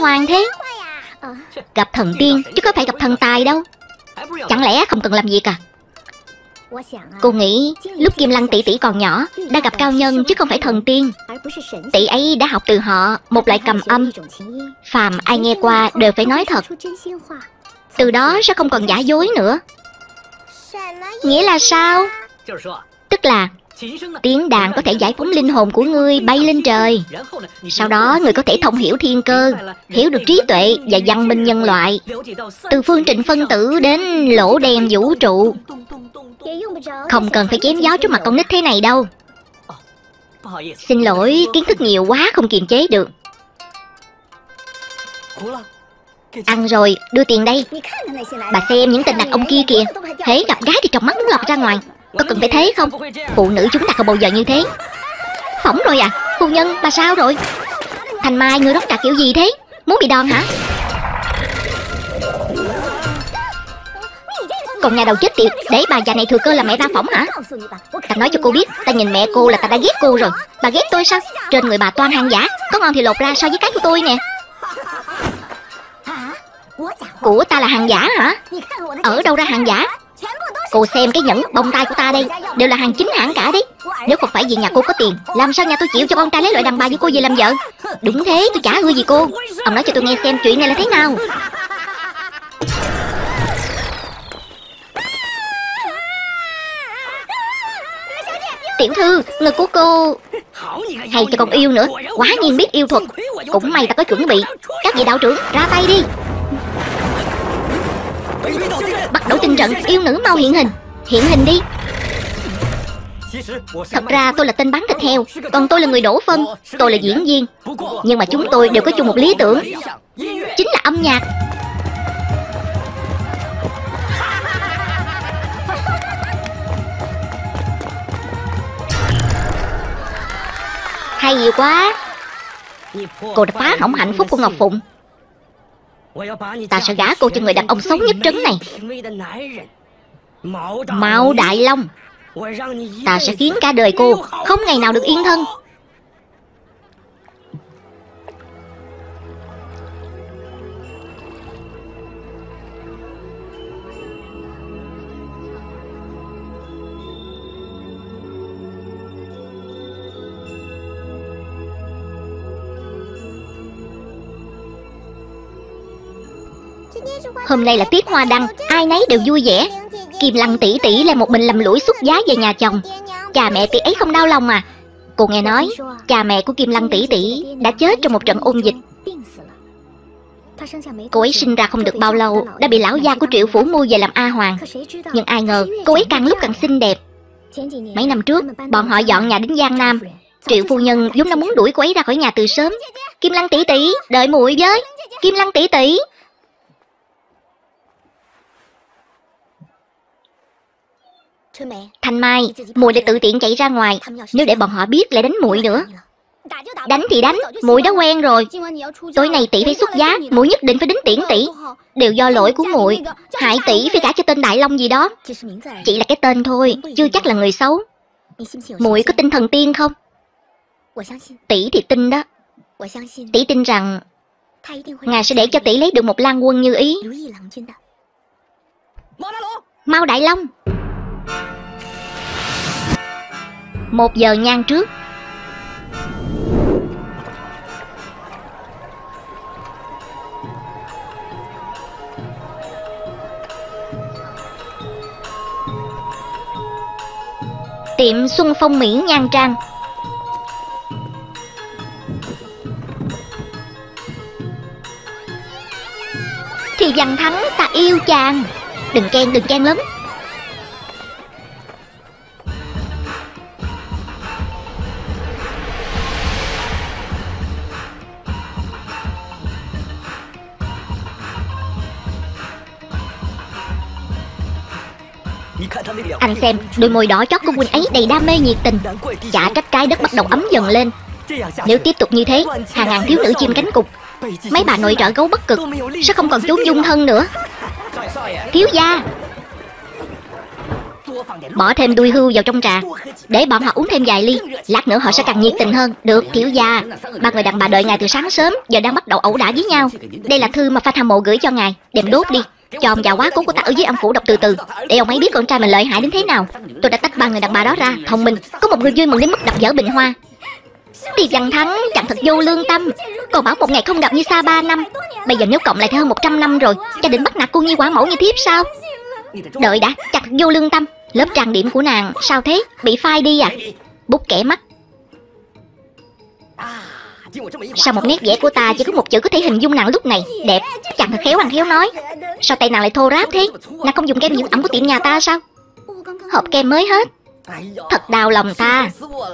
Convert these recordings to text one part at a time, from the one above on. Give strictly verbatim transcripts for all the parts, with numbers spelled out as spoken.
hoang thế? Gặp thần tiên chứ có phải gặp thần tài đâu. Chẳng lẽ không cần làm việc à? Cô nghĩ lúc Kim Lăng tỷ tỷ còn nhỏ đã gặp cao nhân chứ không phải thần tiên. Tỷ ấy đã học từ họ một loại cầm âm, phàm ai nghe qua đều phải nói thật. Từ đó sẽ không còn giả dối nữa. Nghĩa là sao? Tức là tiếng đàn có thể giải phóng linh hồn của ngươi bay lên trời. Sau đó người có thể thông hiểu thiên cơ, hiểu được trí tuệ và văn minh nhân loại, từ phương trình phân tử đến lỗ đen vũ trụ. Không cần phải chém gió trước mặt con nít thế này đâu. Xin lỗi, kiến thức nhiều quá không kiềm chế được. Ăn rồi, đưa tiền đây. Bà xem những tên đàn ông kia kìa, hễ gặp gái thì trong mắt muốn lọt ra ngoài. Có cần phải thế không? Phụ nữ chúng ta không bao giờ như thế. Phỏng rồi à? Phu nhân, bà sao rồi? Thành Mai, người rót trà kiểu gì thế? Muốn bị đòn hả? Còn nhà đầu chết tiệt, để bà già này thừa cơ là mẹ ra phỏng hả? Ta nói cho cô biết, ta nhìn mẹ cô là ta đã ghét cô rồi. Bà ghét tôi sao? Trên người bà toan hàng giả, có ngon thì lột ra so với cái của tôi nè. Của ta là hàng giả hả? Ở đâu ra hàng giả? Cô xem cái nhẫn bông tai của ta đây, đều là hàng chính hãng cả đấy. Nếu không phải vì nhà cô có tiền, làm sao nhà tôi chịu cho con trai lấy loại đàn bà như cô về làm vợ? Đúng thế, tôi chả ưa gì cô. Ông nói cho tôi nghe xem chuyện này là thế nào. Tiểu thư, người của cô hay cho con yêu nữa, quá nhiên biết yêu thuật. Cũng may ta có chuẩn bị. Các vị đạo trưởng ra tay đi. Bắt đầu tinh trận, yêu nữ mau hiện hình. Hiện hình đi. Thật ra tôi là tên bán thịt heo, còn tôi là người đổ phân. Tôi là diễn viên. Nhưng mà chúng tôi đều có chung một lý tưởng, chính là âm nhạc. Hay quá. Cô đã phá hỏng hạnh phúc của Ngọc Phụng. Ta sẽ gả cô cho người đàn ông xấu nhất trấn này, Mạo Đại Long. Ta sẽ khiến cả đời cô không ngày nào được yên thân. Hôm nay là tiết hoa đăng, ai nấy đều vui vẻ. Kim Lăng tỷ tỷ là một mình lầm lũi xuất giá về nhà chồng. Cha mẹ tỷ ấy không đau lòng à? Cô nghe nói cha mẹ của Kim Lăng tỷ tỷ đã chết trong một trận ôn dịch. Cô ấy sinh ra không được bao lâu đã bị lão gia của Triệu phủ mua về làm A Hoàng. Nhưng ai ngờ cô ấy càng lúc càng xinh đẹp. Mấy năm trước bọn họ dọn nhà đến Giang Nam. Triệu phu nhân vốn đã muốn đuổi cô ấy ra khỏi nhà từ sớm. Kim Lăng tỷ tỷ, đợi muội với. Kim Lăng tỷ tỷ. Thanh Mai, muội đã tự tiện chạy ra ngoài. Nếu để bọn họ biết lại đánh muội nữa. Đánh thì đánh, muội đã quen rồi. Tối nay tỷ phải xuất giá, muội nhất định phải đến tiễn tỷ. Đều do lỗi của muội, hại tỷ phải gả cho tên Đại Long gì đó. Chỉ là cái tên thôi, chưa chắc là người xấu. Muội có tin thần tiên không? Tỷ thì tin đó. Tỷ tin rằng ngài sẽ để cho tỷ lấy được một lang quân như ý. Mao Đại Long. Một giờ nhang trước. Tiệm Xuân Phong Mỹ Nhan Trang. Thì Văn Thắng ta yêu chàng. Đừng ken, đừng ken lớn. Anh xem, đôi môi đỏ chót của huynh ấy đầy đam mê nhiệt tình. Chả trách trái đất bắt đầu ấm dần lên. Nếu tiếp tục như thế, hàng ngàn thiếu nữ chim cánh cụt, mấy bà nội trợ gấu Bắc Cực sẽ không còn chốn dung thân nữa. Thiếu gia. Bỏ thêm đuôi hươu vào trong trà, để bọn họ uống thêm vài ly. Lát nữa họ sẽ càng nhiệt tình hơn. Được, thiếu gia. Ba người đàn bà đợi ngài từ sáng sớm, giờ đang bắt đầu ẩu đả với nhau. Đây là thư mà fan hâm mộ gửi cho ngài. Đem đốt đi, cho ông già quá cố của ta ở dưới âm phủ đọc từ từ, để ông ấy biết con trai mình lợi hại đến thế nào. Tôi đã tách ba người đàn bà đó ra. Thông minh, có một người vui mừng đến mức đập vỡ bình hoa. Thì Văn Thắng chẳng thật vô lương tâm. Còn bảo một ngày không gặp như xa ba năm. Bây giờ nếu cộng lại thì hơn một trăm năm rồi. Cha định bắt nạt cô Nhi quả mẫu như thiếp sao? Đợi đã, chặt vô lương tâm. Lớp trang điểm của nàng sao thế? Bị phai đi à? Bút kẻ mắt. Sao một nét vẽ của ta chỉ có một chữ có thể hình dung nàng lúc này? Đẹp, chẳng thật khéo ăn khéo nói. Sao tay nàng lại thô ráp thế? Nàng không dùng kem dưỡng ẩm của tiệm nhà ta sao? Hộp kem mới hết. Thật đau lòng ta.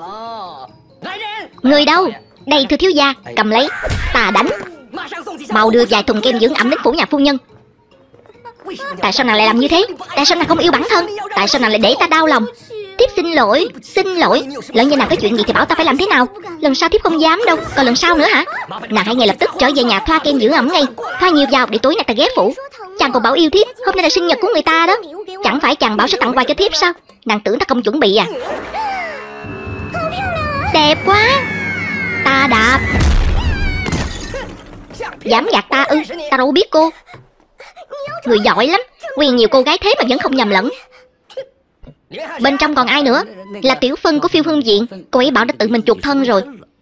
Người đâu? Đây thưa thiếu gia, cầm lấy. Ta đánh. Mau đưa vài thùng kem dưỡng ẩm đến phủ nhà phu nhân. Tại sao nàng lại làm như thế? Tại sao nàng không yêu bản thân? Tại sao nàng lại để ta đau lòng? Thiếp xin lỗi, xin lỗi. Lỡ như nàng có chuyện gì thì bảo ta phải làm thế nào? Lần sau thiếp không dám đâu. Còn lần sau nữa hả? Nàng hãy ngay lập tức trở về nhà thoa kem dưỡng ẩm ngay. Thoa nhiều vào để tối nay ta ghé phủ. Chàng còn bảo yêu thiếp. Hôm nay là sinh nhật của người ta đó. Chẳng phải chàng bảo sẽ tặng quà cho thiếp sao? Nàng tưởng ta không chuẩn bị à? Đẹp quá. Ta đạp. Dám gạt ta ư? Ta đâu biết cô. Người giỏi lắm. Quen nhiều cô gái thế mà vẫn không nhầm lẫn. Bên trong còn ai nữa? Là tiểu phân của Phiêu Hương Viện. Cô ấy bảo đã tự mình chuộc thân rồi.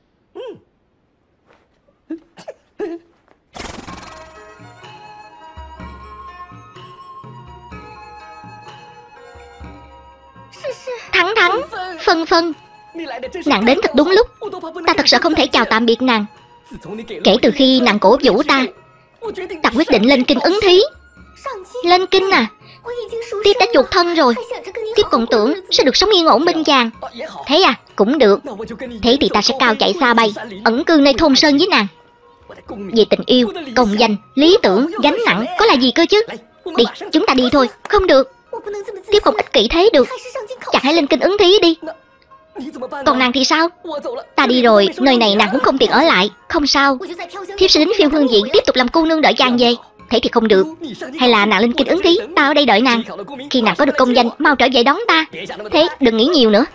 Thắng Thắng, Phân Phân, nàng đến thật đúng lúc. Ta thật sự không thể chào tạm biệt nàng. Kể từ khi nàng cổ vũ ta, ta quyết định lên kinh ứng thí. Lên kinh à? Tiếp đã chuộc thân rồi. Tiếp còn tưởng sẽ được sống yên ổn bên chàng. Thế à? Cũng được. Thế thì ta sẽ cao chạy xa bay, ẩn cư nơi thôn sơn với nàng. Về tình yêu, công danh, lý tưởng, gánh nặng có là gì cơ chứ? Đi, chúng ta đi thôi. Không được. Tiếp không ích kỷ thế được. Chàng hãy lên kinh ứng thí đi. Còn nàng thì sao? Ta đi rồi, nơi này nàng cũng không tiện ở lại. Không sao, thiếp sẽ đến Phiêu Hương Viện tiếp tục làm cô nương đợi chàng về. Thế thì không được. Hay là nàng lên kinh ứng thí, ta ở đây đợi nàng. Khi nàng có được công danh, mau trở về đón ta. Thế đừng nghĩ nhiều nữa.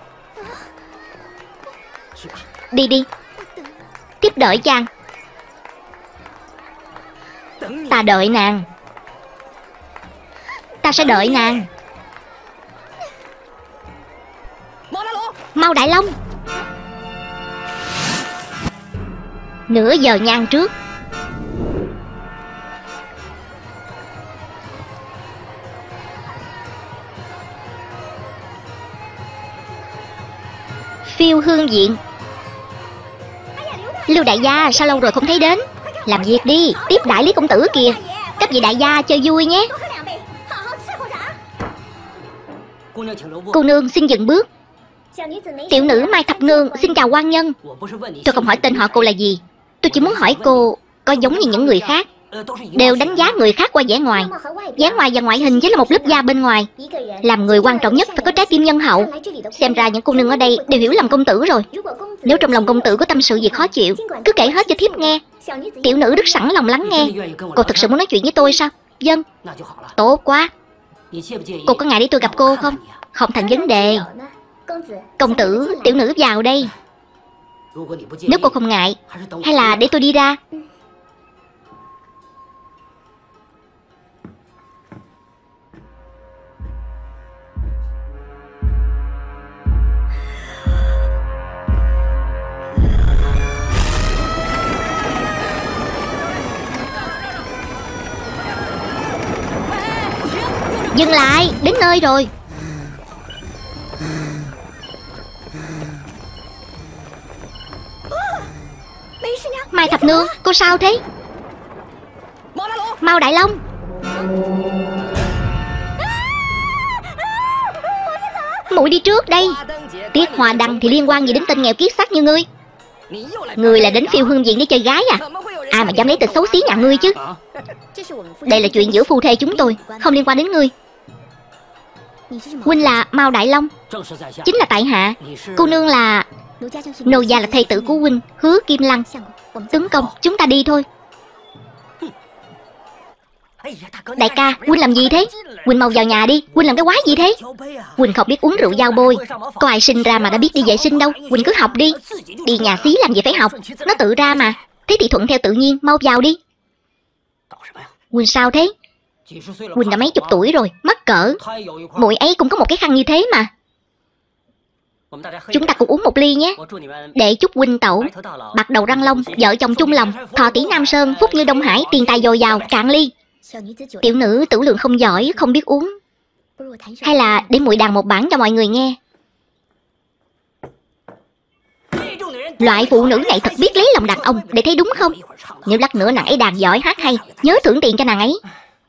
Đi đi. Tiếp đợi chàng. Ta đợi nàng. Ta sẽ đợi nàng. Mau Đại Long. Nửa giờ nhang trước. Phiêu Hương Viện. Lưu đại gia sao lâu rồi không thấy đến? Làm việc đi, tiếp đại Lý công tử kìa. Các vị đại gia chơi vui nhé. Cô nương xin dừng bước. Tiểu nữ Mai Thập Nương xin chào quan nhân. Tôi không hỏi tên họ cô là gì. Tôi chỉ muốn hỏi cô có giống như những người khác, đều đánh giá người khác qua vẻ ngoài. Vẻ ngoài và ngoại hình chỉ là một lớp da bên ngoài. Làm người quan trọng nhất phải có trái tim nhân hậu. Xem ra những cô nương ở đây đều hiểu lầm công tử rồi. Nếu trong lòng công tử có tâm sự gì khó chịu, cứ kể hết cho thiếp nghe. Tiểu nữ rất sẵn lòng lắng nghe. Cô thực sự muốn nói chuyện với tôi sao? Vâng. Tốt quá. Cô có ngại để tôi gặp cô không? Không thành vấn đề. Công tử, tiểu nữ vào đây. Nếu cô không ngại, hay là để tôi đi ra? Dừng lại, đến nơi rồi. Mai Thập Nương, cô sao thế? Mau Đại Long. Muội đi trước đây. Tiết Hoa Đăng thì liên quan gì đến tên nghèo kiết xác như ngươi? Ngươi là đến Phiêu Hương Viện để chơi gái à? Ai mà dám lấy tên xấu xí nhà ngươi chứ? Đây là chuyện giữa phu thê chúng tôi, không liên quan đến ngươi. Huynh là Mao Đại Long. Chính là tại hạ. Cô nương là... Nô gia là thê tử của huynh, Hứa Kim Lăng. Tướng công, chúng ta đi thôi. Đại ca, huynh làm gì thế? Huynh mau vào nhà đi, huynh làm cái quái gì thế? Huynh không biết uống rượu giao bôi. Có ai sinh ra mà đã biết đi vệ sinh đâu. Huynh cứ học đi. Đi nhà xí làm gì phải học, nó tự ra mà. Thế thì thuận theo tự nhiên, mau vào đi. Huynh sao thế? Huynh đã mấy chục tuổi rồi, mắc cỡ. Muội ấy cũng có một cái khăn như thế mà. Chúng ta cùng uống một ly nhé. Để chúc huynh tẩu bạc đầu răng long, vợ chồng chung lòng, thọ tỷ Nam Sơn, phúc như Đông Hải, tiền tài dồi dào, cạn ly. Tiểu nữ tửu lượng không giỏi, không biết uống. Hay là để muội đàn một bản cho mọi người nghe. Loại phụ nữ này thật biết lấy lòng đàn ông, để thấy đúng không? Nếu lát nữa nàng ấy đàn giỏi hát hay, nhớ thưởng tiền cho nàng ấy.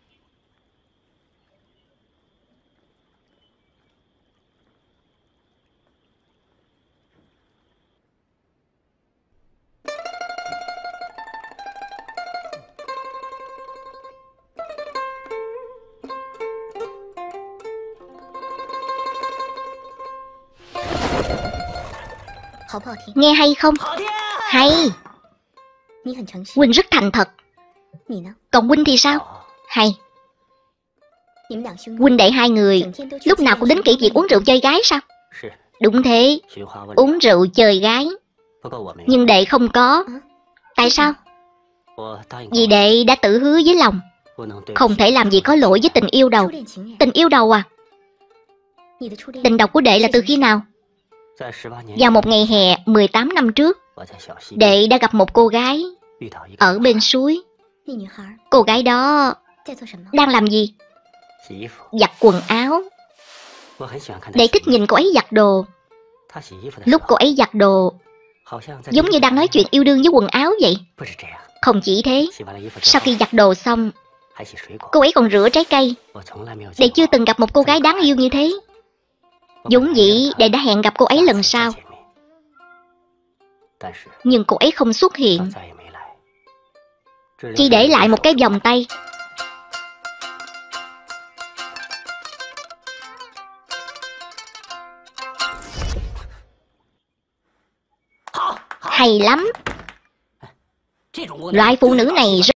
Nghe hay không? Hay. Huynh rất thành thật. Còn huynh thì sao? Hay. Huynh đệ hai người lúc nào cũng đến kỹ việc uống rượu chơi gái sao? Đúng thế, uống rượu chơi gái. Nhưng đệ không có. Tại sao? Vì đệ đã tự hứa với lòng, không thể làm gì có lỗi với tình yêu đầu. Tình yêu đầu à? Tình đầu của đệ là từ khi nào? Vào một ngày hè mười tám năm trước, đệ đã gặp một cô gái ở bên suối. Cô gái đó đang làm gì? Giặt quần áo. Đệ thích nhìn cô ấy giặt đồ. Lúc cô ấy giặt đồ, giống như đang nói chuyện yêu đương với quần áo vậy. Không chỉ thế, sau khi giặt đồ xong, cô ấy còn rửa trái cây. Đệ chưa từng gặp một cô gái đáng yêu như thế. Vốn dĩ đệ đã hẹn gặp cô ấy lần sau, nhưng cô ấy không xuất hiện, chỉ để lại một cái vòng tay. Hay lắm. Loại phụ nữ này rất